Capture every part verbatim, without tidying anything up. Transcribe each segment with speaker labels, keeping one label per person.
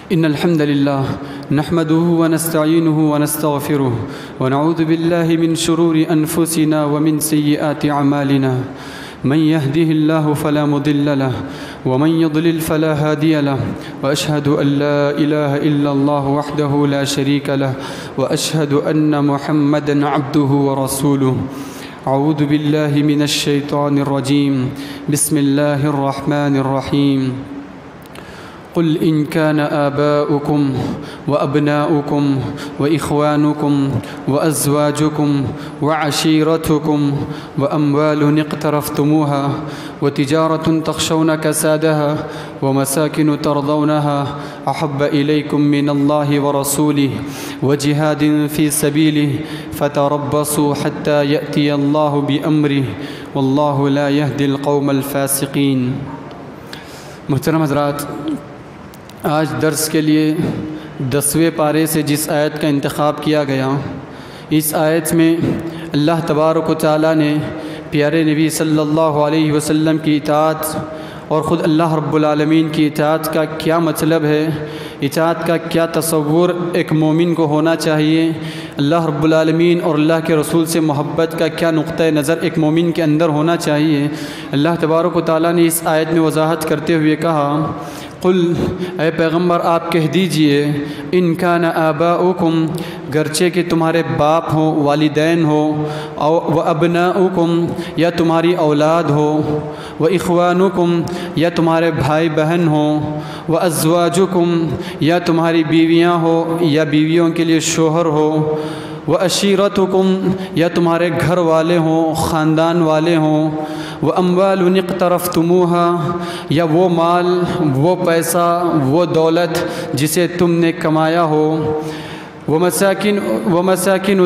Speaker 1: إن الحمد لله نحمده ونستعينه ونستغفره ونعوذ بالله من شرور أنفسنا ومن سيئات أعمالنا من يهده الله فلا مضل له ومن يضلل فلا هادي له وأشهد أن لا إله إلا الله وحده لا شريك له وأشهد أن محمدًا عبده ورسوله. أعوذ بالله من الشيطان الرجيم. بسم الله الرحمن الرحيم. قل إن كان آباؤكم وأبناؤكم وإخوانكم وأزواجكم وعشيرتكم وأموال اقترفتموها وتجارة تخشون كسادها ومساكن ترضونها أحب إليكم من الله ورسوله وجهاد في سبيله فتربصوا حتى يأتي الله بأمره والله لا يهدي القوم الفاسقين. محترم حضرات، آج درس کے لیے دسویں پارے سے جس آیت کا انتخاب کیا گیا، اس آیت میں اللہ تبارک و تعالیٰ نے پیارے نبی صلی اللہ علیہ وسلم کی اطاعت اور خود اللہ رب العالمین کی اطاعت کا کیا مطلب ہے، اطاعت کا کیا تصور ایک مومن کو ہونا چاہیے، اللہ رب العالمین اور اللہ کے رسول سے محبت کا کیا نقطۂ نظر ایک مومن کے اندر ہونا چاہیے، اللہ تبارک و تعالیٰ نے اس آیت میں وضاحت کرتے ہوئے کہا، قل اے پیغمبر آپ کہہ دیجئے، ان کان آباؤکم گرچہ کہ تمہارے باپ ہوں، والدین ہو، و ابناؤکم یا تمہاری اولاد ہو، و اخوانکم یا تمہارے بھائی بہن ہوں، و ازواجکم یا تمہاری بیویاں ہو یا بیویوں کے لیے شوہر ہو، و عشیرتکم یا تمہارے گھر والے ہوں، خاندان والے ہوں، وہ اموال اقترفتموها یا وہ مال، وہ پیسہ، وہ دولت جسے تم نے کمایا ہو، وہ مساکن وہ مساکن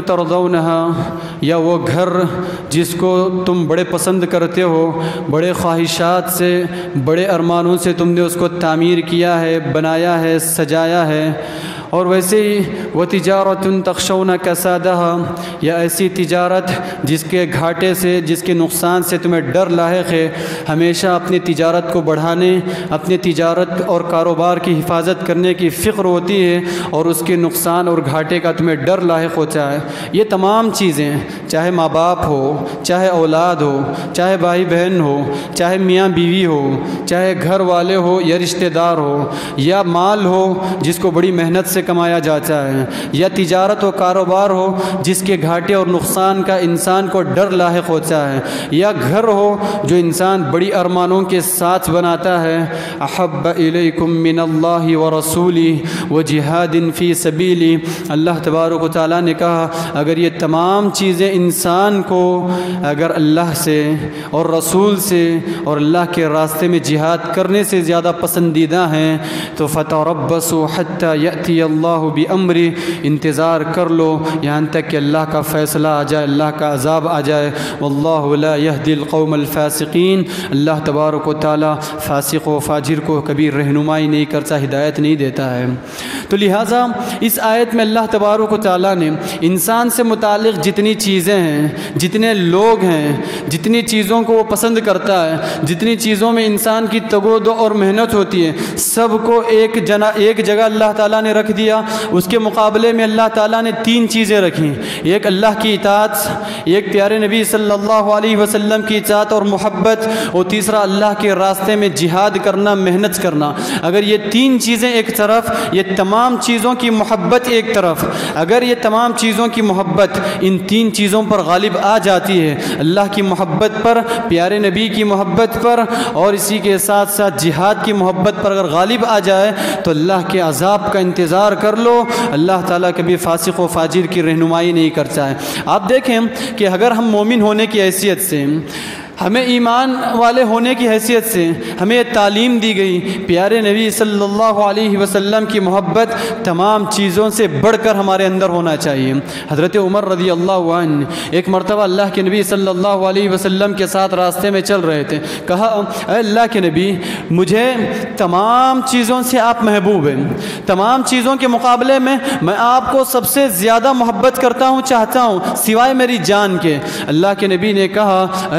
Speaker 1: ترضونها یا وہ گھر جس کو تم بڑے پسند کرتے ہو، بڑے خواہشات سے، بڑے ارمانوں سے تم نے اس کو تعمیر کیا ہے، بنایا ہے، سجایا ہے، اور ویسے ہی وہ تجارت تخشون کسادها یا ایسی تجارت جس کے گھاٹے سے، جس کے نقصان سے تمہیں ڈر لاحق ہے، ہمیشہ اپنی تجارت کو بڑھانے، اپنی تجارت اور کاروبار کی حفاظت کرنے کی فکر ہوتی ہے اور اس کے نقصان اور گھاٹے کا تمہیں ڈر لاحق ہوتا ہے. یہ تمام چیزیں، چاہے ماں باپ ہو، چاہے اولاد ہو، چاہے بھائی بہن ہو، چاہے میاں بیوی ہو، چاہے گھر والے ہو یا رشتہ دار ہو، یا مال ہو جس کو بڑی محنت سے کمایا جاتا ہے، یا تجارت و کاروبار ہو جس کے گھاٹے اور نقصان کا انسان کو ڈر لاحق ہوتا ہے، یا گھر ہو جو انسان بڑی ارمانوں کے ساتھ بناتا ہے، احب الیکم من اللہ ورسولہ وجہاد فی سبیلہ. اللہ تبارک و تعالیٰ نے کہا اگر یہ تمام چیزیں انسان کو اگر اللہ سے اور رسول سے اور اللہ کے راستے میں جہاد کرنے سے زیادہ پسندیدہ ہیں تو فتربصوا حتی یأتی اللہ بامرہ، انتظار کر لو یہاں تک کہ اللہ کا فیصلہ آ جائے، اللہ کا عذاب آ جائے. واللہ لا یہدی القوم الفاسقین. اللہ تبارک و تعالیٰ فاسق و فاجر کو کبھی رہنمائی نہیں کرتا، ہدایت نہیں دیتا ہے. تو لہٰذا اس آیت میں اللہ تبارک و تعالیٰ نے انسان سے متعلق جتنی چیزیں ہیں، جتنے لوگ ہیں، جتنی چیزوں کو وہ پسند کرتا ہے، جتنی چیزوں میں انسان کی تگ و دو اور محنت ہوتی ہے، سب کو ایک جنا ایک جگہ اللہ تعالیٰ نے رکھ دیا. اس کے مقابلے میں اللہ تعالیٰ نے تین چیزیں رکھیں، ایک اللہ کی اطاعت، ایک پیارے نبی صلی اللہ علیہ وسلم کی اطاعت اور محبت، اور تیسرا اللہ کے راستے میں جہاد کرنا، محنت کرنا. اگر یہ تین چیزیں ایک طرف، یہ تمام چیزوں کی محبت ایک طرف، اگر یہ تمام چیزوں کی محبت ان تین چیزوں پر غالب آ جاتی ہے، اللہ کی محبت پر، پیارے نبی کی محبت پر، اور اسی کے ساتھ ساتھ جہاد کی محبت پر اگر غالب آ جائے تو اللہ کے عذاب کا انتظار کر لو. اللہ تعالیٰ کبھی فاسق و فاجر کی رہنمائی نہیں کرتا ہے. آپ دیکھیں کہ اگر ہم مومن ہونے کی حیثیت سے، ہمیں ایمان والے ہونے کی حیثیت سے ہمیں یہ تعلیم دی گئی، پیارے نبی صلی اللہ علیہ وسلم کی محبت تمام چیزوں سے بڑھ کر ہمارے اندر ہونا چاہیے. حضرت عمر رضی اللہ عنہ ایک مرتبہ اللہ کے نبی صلی اللہ علیہ وسلم کے ساتھ راستے میں چل رہے تھے. کہا اے اللہ کے نبی، مجھے تمام چیزوں سے آپ محبوب ہیں، تمام چیزوں کے مقابلے میں میں آپ کو سب سے زیادہ محبت کرتا ہوں، چاہتا ہوں، سوائے میری جان کے. اللہ کے نبی نے کہا اے عمر،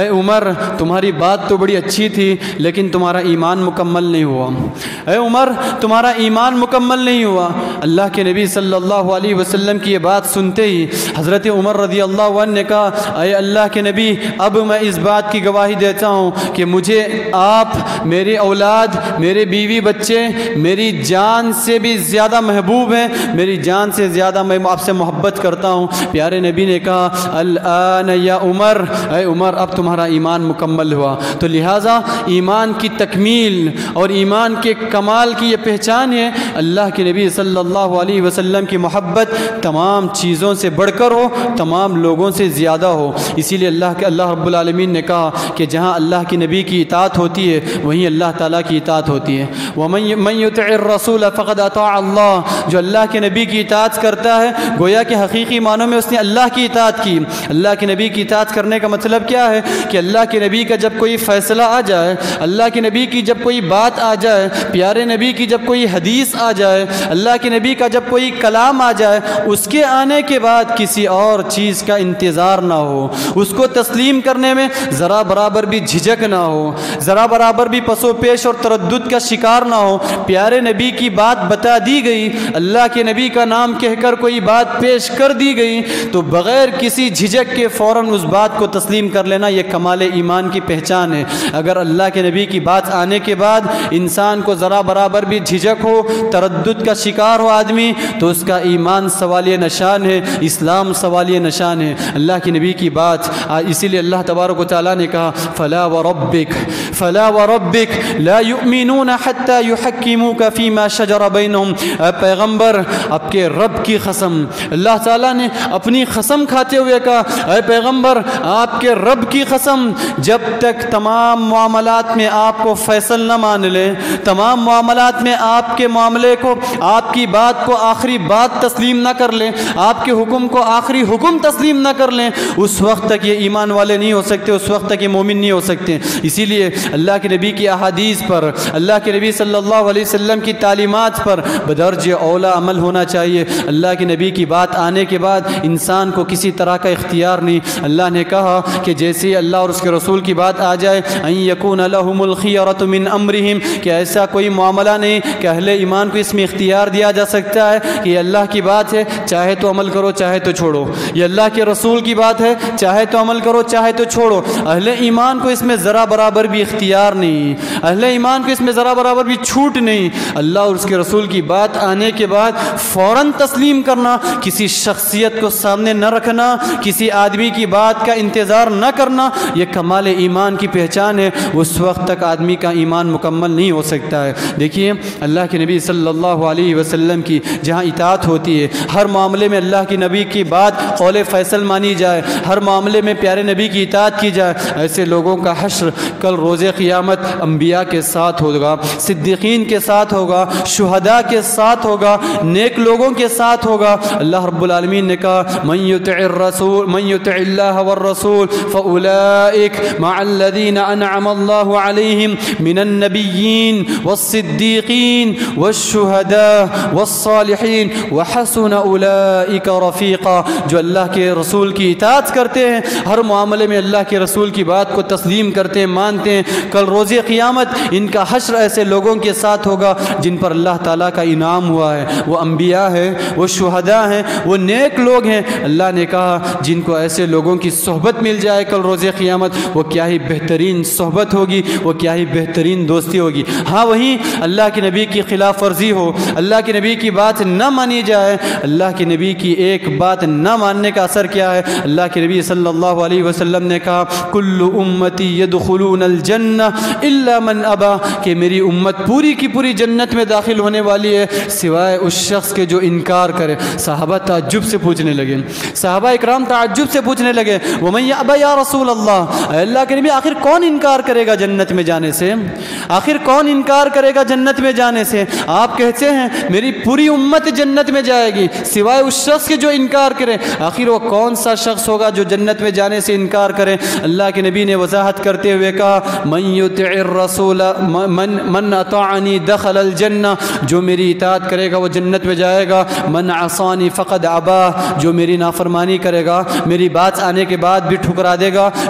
Speaker 1: عمر تمہاری بات تو بڑی اچھی تھی لیکن تمہارا ایمان مکمل نہیں ہوا، اے عمر تمہارا ایمان مکمل نہیں ہوا۔ اللہ کے نبی صلی اللہ علیہ وسلم کی یہ بات سنتے ہی حضرت عمر رضی اللہ عنہ نے کہا اے اللہ کے نبی اب میں اس بات کی گواہی دیتا ہوں کہ مجھے آپ میری اولاد میرے بیوی بچے میری جان سے بھی زیادہ محبوب ہیں، میری جان سے زیادہ میں آپ سے محبت کرتا ہوں۔ پیارے نبی نے کہا الآن یا عمر، اے عمر اب تمہارا ایمان مکمل ہوا۔ تو لہٰذا ایمان کی تکمیل اور ایمان کے کمال کی یہ پہچان ہے اللہ کے نبی صلی اللہ علیہ وسلم کی محبت تمام چیزوں سے بڑھ کر ہو، تمام لوگوں سے زیادہ ہو۔ اسی لیے اللہ کے اللہ رب العالمین نے کہا کہ جہاں اللہ کی نبی کی اطاعت ہوتی ہے وہیں اللہ تعالیٰ کی اطاعت ہوتی ہے۔ وَمَن يُطِعِ الرَّسُولَ فَقَدْ أَطَاعَ اللَّهَ، جو اللہ کے نبی کی اطاعت کرتا ہے گویا کہ حقیقی معنوں میں اس نے اللہ کی اطاعت کی۔ اللہ کے نبی کی اطاعت کرنے کا مطلب کیا ہے کہ اللہ کے نبی کا جب کوئی فیصلہ آ جائے، اللہ کے نبی کی جب کوئی بات آ جائے، پیارے نبی کی جب کوئی حدیث آ جائے، اللہ کے نبی کا جب کوئی کلام آ جائے، اس کے آنے کے بعد کسی اور چیز کا انتظار نہ ہو، اس کو تسلیم کرنے میں ذرا برابر بھی جھجک نہ ہو، ذرا برابر بھی پس و پیش اور تردد کا شکار نہ ہو۔ پیارے نبی کی بات بتا دی گئی، اللہ کے نبی کا نام کہہ کر کوئی بات پیش کر دی گئی تو بغیر کسی جھجک کے فوراً اس بات کو تسلیم کر لینا یہ کمال ایمان کی پہچان ہے۔ اگر اللہ کے نبی کی بات آنے کے بعد انسان کو ذرا برابر بھی جھجک ہو، تردد کا شکار ہو آدمی، تو اس کا ایمان سوالیہ نشان ہے، اسلام سوالیہ نشان ہے۔ اللہ کے نبی کی بات، اسی لیے اللہ تبارک و تعالیٰ نے کہا فلا وربک فلا وربک لا یؤمنون حتی یحکموک فیما شجر بینہم، اے پیغمبر آپ کے رب کی قسم، اللہ تعالیٰ نے اپنی قسم کھاتے ہوئے کہا اے پیغمبر آپ کے رب کی قسم، جب تک تمام معاملات میں آپ کو فیصل نہ مان لیں، تمام معاملات میں آپ کے معاملے کو، آپ کی بات کو آخری بات تسلیم نہ کر لیں، آپ کے حکم کو آخری حکم تسلیم نہ کر لیں، اس وقت تک یہ ایمان والے نہیں ہو سکتے، اس وقت تک یہ مومن نہیں ہو سکتے۔ اسی لیے اللہ کے نبی کی احادیث پر، اللہ کے نبی صلی اللہ علیہ وسلم کی تعلیمات پر بدرجہ اولا عمل ہونا چاہیے۔ اللہ کے نبی کی بات آنے کے بعد انسان کو کسی طرح کا اختیار نہیں۔ اللہ نے کہا کہ جیسے اللہ اور اس کے رسول کی بات آ جائے ان یکون لہم الخیرۃ من امرہم، کہ ایسا کوئی معاملہ نہیں کہ اہل ایمان کو اس میں اختیار دیا جا سکتا ہے کہ یہ اللہ کی بات ہے چاہے تو عمل کرو چاہے تو چھوڑو، یہ اللہ کے رسول کی بات ہے چاہے تو عمل کرو چاہے تو چھوڑو۔ اہل ایمان کو اس میں ذرا برابر بھی اختیار نہیں، اہل ایمان کو اس میں ذرا برابر بھی چھوٹ نہیں۔ اللہ اور اس کے رسول کی بات آنے کے بعد فوراً تسلیم کرنا، کسی شخصیت کو سامنے نہ رکھنا، کسی آدمی کی بات کا انتظار نہ کرنا، یہ کمال ایمان کی پہچان ہے۔ اس وقت تک آدمی کا ایمان مکمل نہیں ہو سکتا ہے۔ دیکھیے اللہ کے نبی صلی اللہ علیہ وسلم کی جہاں اطاعت ہوتی ہے، ہر معاملے میں اللہ کی نبی کی بات قول فیصل مانی جائے، ہر معاملے میں پیارے نبی کی اطاعت کی جائے، ایسے لوگوں کا حشر کل روز قیامت انبیاء کے ساتھ ہوگا، صدیقین کے ساتھ ہوگا، شہداء کے ساتھ ہوگا، نیک لوگوں کے ساتھ ہوگا۔ اللہ رب العالمین نے کہا من یطع الرسول من یطع اللہ والرسول فاولئک مع الذین انعم اللہ علیہم من النبیین والصدیقین والشہداء والصالحین وحسن اولئک رفیقا۔ جو اللہ کے رسول کی اطاعت کرتے ہیں، ہر معاملے میں اللہ کے رسول کی بات کو تسلیم کرتے ہیں، مانتے ہیں، کل روز قیامت ان کا حشر ایسے لوگوں کے ساتھ ہوگا جن پر اللہ تعالیٰ کا انعام ہوا ہے، وہ انبیاء ہیں، وہ شہداء ہیں، وہ نیک لوگ ہیں۔ اللہ نے کہا جن کو ایسے لوگوں کی صحبت مل جائے کل روز قیامت، وہ کیا ہی بہترین صحبت ہوگی، وہ کیا ہی بہترین دوستی ہوگی۔ ہاں وہیں اللہ کے نبی کی خلاف ورزی ہو، اللہ کے نبی کی بات نہ مانی جائے، اللہ کے نبی کی ایک بات نہ ماننے کا اثر کیا ہے؟ اللہ کے نبی صلی اللہ علیہ وسلم نے کہا کل امتی یدخلون الجنہ الا من ابا، کہ میری امت پوری کی پوری جنت میں داخل ہونے والی ہے سوائے اس شخص کے جو انکار کرے۔ صحابہ تعجب سے پوچھنے لگے، صحابہ اکرام تعجب سے پوچھنے لگے ومن یأبى یا رسول اللہ، اے اللہ کے نبی آخر کون انکار کرے گا جنت میں جانے سے؟ آخر کون انکار کرے گا جنت میں جانے سے؟ آپ کہتے ہیں میری پوری امت جنت میں جائے گی سوائے اس شخص کے جو انکار کرے، آخر وہ کون سا شخص ہوگا جو جنت میں جانے سے انکار کرے؟ اللہ کے نبی نے وضاحت کرتے ہوئے کہا من یطع الرسول من من اطاعنی دخل الجنہ، جو میری اطاعت کرے گا وہ جنت میں جائے گا، من عصانی فقد ابا، جو میری نافرمانی کرے گا، میری بات آنے کے بعد بھی ٹھکرا دے گا، میری بات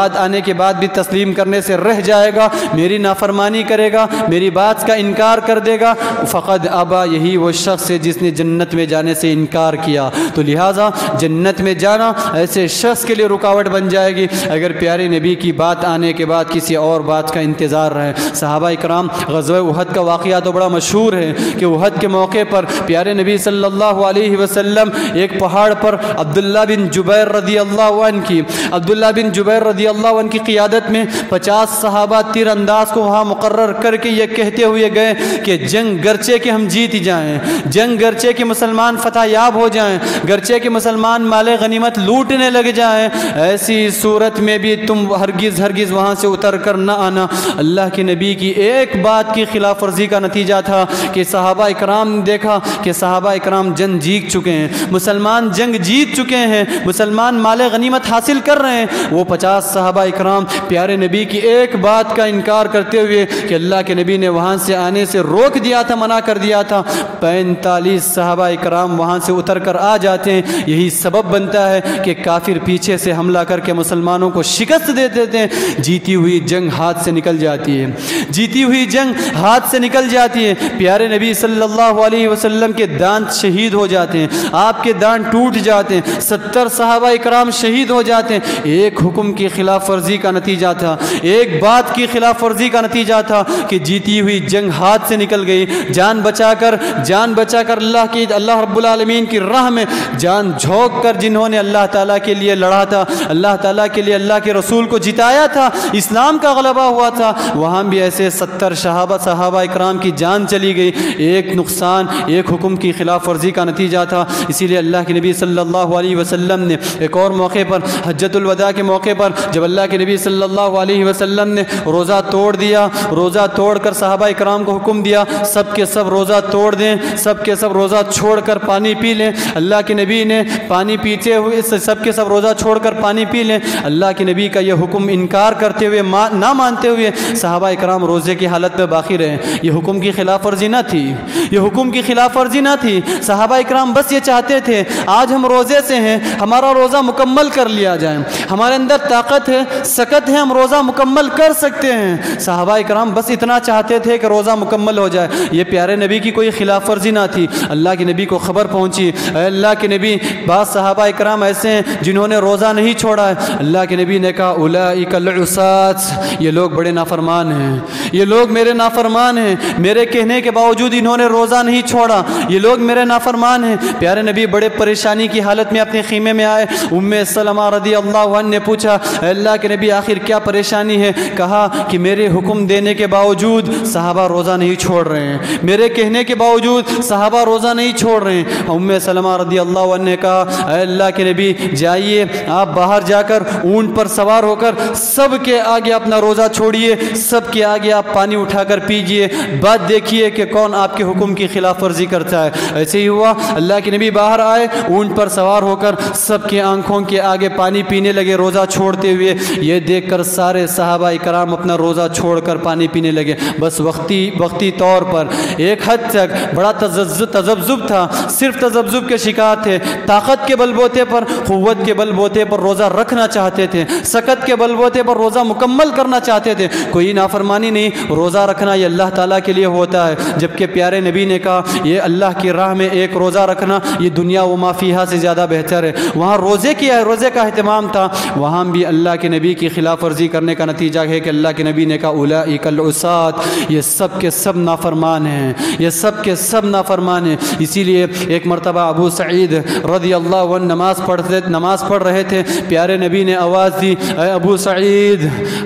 Speaker 1: بات آنے کے بعد بھی تسلیم کرنے سے رہ جائے گا، میری نافرمانی کرے گا، میری بات کا انکار کر دے گا، فقد ابا، یہی وہ شخص ہے جس نے جنت میں جانے سے انکار کیا۔ تو لہٰذا جنت میں جانا ایسے شخص کے لیے رکاوٹ بن جائے گی اگر پیارے نبی کی بات آنے کے بعد کسی اور بات کا انتظار رہے۔ صحابہ کرام، غزوہ احد کا واقعہ تو بڑا مشہور ہے کہ احد کے موقع پر پیارے نبی صلی اللہ علیہ وسلم ایک پہاڑ پر عبداللہ بن جبیر رضی اللہ عنہ کی عبداللہ بن جبیر رضی اللہ عنہ کی قیادت میں پچاس صحابہ تیر انداز کو وہاں مقرر کر کے یہ کہتے ہوئے گئے کہ جنگ گرچہ کہ ہم جیت جائیں، جنگ گرچہ کہ مسلمان فتح یاب ہو جائیں، گرچہ کہ مسلمان مال غنیمت لوٹنے لگ جائیں، ایسی صورت میں بھی تم ہرگز ہرگز وہاں سے اتر کر نہ آنا۔ اللہ کے نبی کی ایک بات کی خلاف ورزی کا نتیجہ تھا کہ صحابہ اکرام نے دیکھا کہ صحابہ اکرام جنگ جیت چکے ہیں، مسلمان جنگ جیت چکے ہیں، مسلمان مال غنیمت حاصل کر رہے ہیں۔ وہ پچاس صحابہ اکرام پیارے نبی کی ایک بات کا انکار کرتے ہوئے کہ اللہ کے نبی نے وہاں سے آنے سے روک دیا تھا، منع کر دیا تھا، پینتالیس صحابہ اکرام وہاں سے اتر کر آ جاتے ہیں۔ یہی سبب بنتا ہے کہ کافر پیچھے سے حملہ کر کے مسلمانوں کو شکست دے دیتے ہیں، جیتی ہوئی جنگ ہاتھ سے نکل جاتی ہے، جیتی ہوئی جنگ ہاتھ سے نکل جاتی ہے۔ پیارے نبی صلی اللہ علیہ وسلم کے دانت شہید ہو جاتے ہیں، آپ کے دانت ٹوٹ جاتے ہیں، ستر صحابہ اکرام شہید ہو جاتے ہیں۔ ایک حکم کی خلاف ورزی کا نتیجہ تھا، ایک بات کی خلاف ورزی کا نتیجہ تھا کہ جیتی ہوئی جنگ ہاتھ سے نکل گئی۔ جان بچا کر جان بچا کر اللہ کی اللہ رب العالمین کی راہ میں جان جھونک کر جنہوں نے اللہ تعالیٰ کے لیے لڑا تھا، اللہ تعالیٰ کے لیے اللہ کے رسول کو جتایا تھا، اسلام کا غلبہ ہوا تھا، وہاں بھی ایسے ستر صحابہ صحابہ اکرام کی جان چلی گئی۔ ایک نقصان، ایک حکم کی خلاف ورزی کا نتیجہ تھا۔ اسی لیے اللہ کے نبی صلی اللہ علیہ وسلم نے ایک اور موقع پر، حجۃ الوداع کے موقع پر، جب اللہ کے نبی صلی اللہ علیہ وسلم نے روزہ توڑ دیا، روزہ توڑ کر صحابہ اکرام کو حکم دیا سب کے سب روزہ توڑ دیں، سب کے سب روزہ چھوڑ کر پانی پی لیں۔ اللہ کے نبی نے پانی پیتے ہوئے سب کے سب روزہ چھوڑ کر پانی پی لیں۔ اللہ کے نبی کا یہ حکم انکار کرتے ہوئے، نہ مانتے ہوئے صحابہ اکرام روزے کی حالت میں باقی رہے۔ یہ حکم کی خلاف ورزی نہ تھی، یہ حکم کی خلاف ورزی نہ تھی۔ صحابہ اکرام بس یہ چاہتے تھے آج ہم روزے سے ہیں، ہمارا روزہ مکمل کر لیا جائے، ہمارے اندر طاقت ہے، سکت ہے، ہم روزہ مکمل کر سکتے ہیں۔ صحابہ اکرام بس اتنا چاہتے تھے کہ روزہ مکمل ہو جائے۔ یہ پیارے نبی کی کوئی خلاف ورزی نہ تھی۔ اللہ کے نبی کو خبر پہنچی، اے اللہ کے نبی، بعض صحابہ اکرام ایسے ہیں جنہوں نے روزہ نہیں چھوڑا ہے۔ اللہ کے نبی نے کہا اولئک العصاة، یہ لوگ بڑے نافرمان ہیں، یہ لوگ میرے نافرمان ہیں، میرے کہنے کے باوجود انہوں نے روزہ نہیں چھوڑا، یہ لوگ میرے نافرمان ہیں۔ پیارے نبی بڑے پریشانی کی حالت میں اپنے خیمے میں آئے۔ ام سلمہ رضی اللہ عنہ نے پوچھا اے اللہ کے نبی آخر کیا پریشانی ہے؟ کہا کہ میرے حکم دینے کے باوجود صحابہ روزہ نہیں چھوڑ رہے ہیں، میرے کہنے کے باوجود صحابہ روزہ نہیں چھوڑ رہے ہیں۔ ام سلمہ رضی اللہ عنہ نے کہا اے اللہ کے نبی جائیے، آپ باہر جا کر اونٹ پر سوار ہو کر سب کے آگے اپنا روزہ چھوڑیے، سب کے آگے آپ پانی اٹھا کر پیجئے، بات دیکھیے کہ کون آپ کے حکم کی خلاف ورزی کرتا ہے۔ ایسے ہی ہوا، اللہ کے نبی باہر آئے، اونٹ پر سوار ہو کر سب کے آنکھوں کے آگے پانی پینے لگے روزہ چھوڑتے ہوئے۔ یہ دیکھ کر سارے صحابہ اکرام اپنا روزہ چھوڑ کر پانی پینے لگے، بس وقتی وقتی طور پر۔ ایک حد تک بڑا تذبذب تھا، صرف تذبذب کے شکار تھے، طاقت کے بل بوتے پر، قوت کے بل بوتے پر روزہ رکھنا چاہتے تھے، سکت کے بل بوتے پر روزہ مکمل کرنا چاہتے تھے۔ کوئی نافرمانی نہیں، روزہ رکھنا یہ اللہ تعالیٰ کے لیے ہوتا ہے، جبکہ پیارے نبی نے کہا یہ اللہ کی راہ میں ایک روزہ رکھنا یہ دنیا و ما فیہا سے زیادہ بہتر ہے۔ وہاں روزے کی روزے کا اہتمام تھا، وہاں بھی اللہ کے نبی کی خلاف ورزی کرنے کا نتیجہ ہے کہ اللہ کے نبی نے کہا اولئک العصاة، یہ سب کے سب نافرمان ہیں، یہ سب کے سب نافرمان ہیں۔ اسی لیے ایک مرتبہ ابو سعید رضی اللہ عنہ نماز پڑھتے نماز پڑھ رہے تھے، پیارے نبی نے آواز دی اے ابو سعید،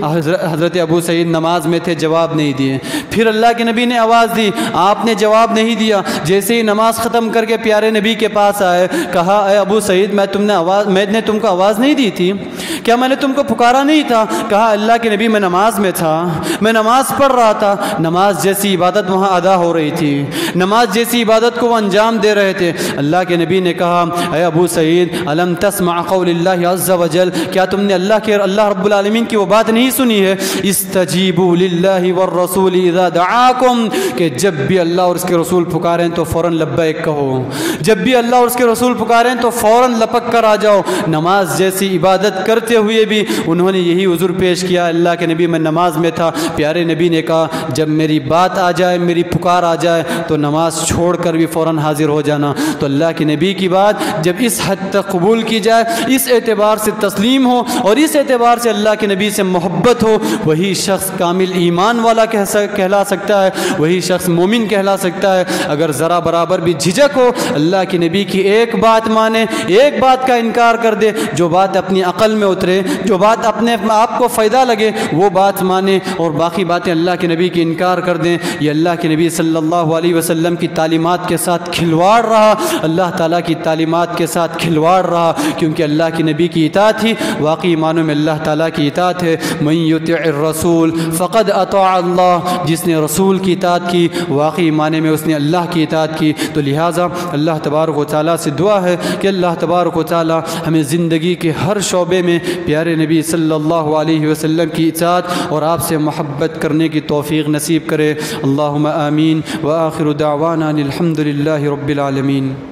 Speaker 1: حضرت ابو سعید نماز میں تھے، جواب نہیں دیے۔ پھر اللہ کے نبی نے آواز دی، آپ نے جواب نہیں دیا۔ جیسے ہی نماز ختم کر کے پیارے نبی کے پاس آئے، کہا اے ابو سعید میں تم نے آواز میں نے تم کو آواز نہیں دی تھی کیا؟ میں نے تم کو پکارا نہیں تھا؟ کہا اللہ کے نبی میں نماز میں تھا، میں نماز پڑھ رہا تھا، نماز جیسی عبادت وہاں ادا ہو رہی تھی، نماز جیسی عبادت کو وہ انجام دے رہے تھے۔ اللہ کے نبی نے کہا اے ابو سعید الم تسمع قول اللہ عز وجل، کیا تم نے اللہ کے اللہ رب العالمین کی وہ بات نہیں سنی ہے استجیبوا للہ والرسول اذا دعاکم، کہ جب بھی اللہ اور اس کے رسول پکاریں تو فوراً لبیک کہو، جب بھی اللہ اور اس کے رسول پکاریں تو فوراً لپک کر آ جاؤ۔ نماز جیسی عبادت کرتے ہوئے بھی انہوں نے یہی عذر پیش کیا، اللہ کے نبی میں نماز میں تھا۔ پیارے نبی نے کہا جب میری بات آ جائے، میری پکار آ جائے تو نماز چھوڑ کر بھی فوراً حاضر ہو جانا۔ تو اللہ کے نبی کی بات جب اس حد تک قبول کی جائے، اس اعتبار سے تسلیم ہو اور اس اعتبار سے اللہ کے نبی سے محبت ہو، وہی شخص کامل ایمان والا کہلا سکتا ہے، وہی شخص مومن کہلا سکتا ہے۔ اگر ذرا برابر بھی جھجک ہو، اللہ کے نبی کی ایک بات مانے، ایک بات کا انکار کر دے، جو بات اپنی عقل میں اترے، جو بات اپنے آپ کو فائدہ لگے وہ بات مانے، اور باقی باتیں اللہ کے نبی کی انکار کر دیں۔ یہ اللہ کے نبی صلی اللہ علیہ وسلم کی تعلیمات کے ساتھ کھلواڑ رہا، اللہ تعالیٰ کی تعلیمات کے ساتھ کھلواڑ رہا، کیونکہ اللہ کے نبی کی اطاعت ہی واقعی معنوں میں اللہ تعالیٰ کی اطاعت ہے۔ من یطع الرسول فقد اطاع اللہ، جس نے رسول کی اطاعت کی واقعی معنی میں اس نے اللہ کی اطاعت کی۔ تو لہٰذا اللہ تبارک و تعالیٰ سے دعا ہے کہ اللہ تبارک و تعالیٰ ہمیں زندگی کے ہر شعبے میں پیارے نبی صلی اللہ علیہ وسلم کی اطاعت اور آپ سے محبت کرنے کی توفیق نصیب کرے۔ اللہم آمین، وآخر دعوانا الحمد للہ رب العالمین۔